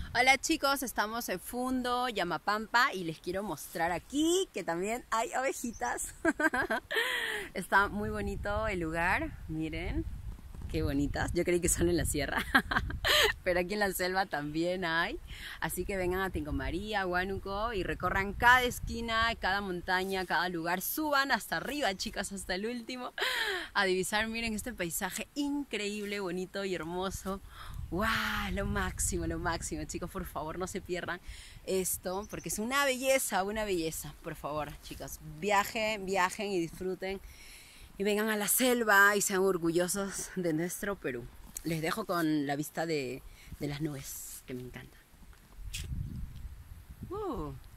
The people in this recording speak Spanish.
Hola chicos, estamos en Fundo, Yamapampa y les quiero mostrar aquí que también hay abejitas. Está muy bonito el lugar, miren, qué bonitas. Yo creí que son en la sierra, pero aquí en la selva también hay. Así que vengan a Tingo María, Huánuco y recorran cada esquina, cada montaña, cada lugar. Suban hasta arriba, chicas, hasta el último, a divisar, miren este paisaje increíble, bonito y hermoso. ¡Wow! Lo máximo, chicos, por favor, no se pierdan esto, porque es una belleza, por favor, chicos, viajen, viajen y disfruten y vengan a la selva y sean orgullosos de nuestro Perú. Les dejo con la vista de las nubes, que me encanta.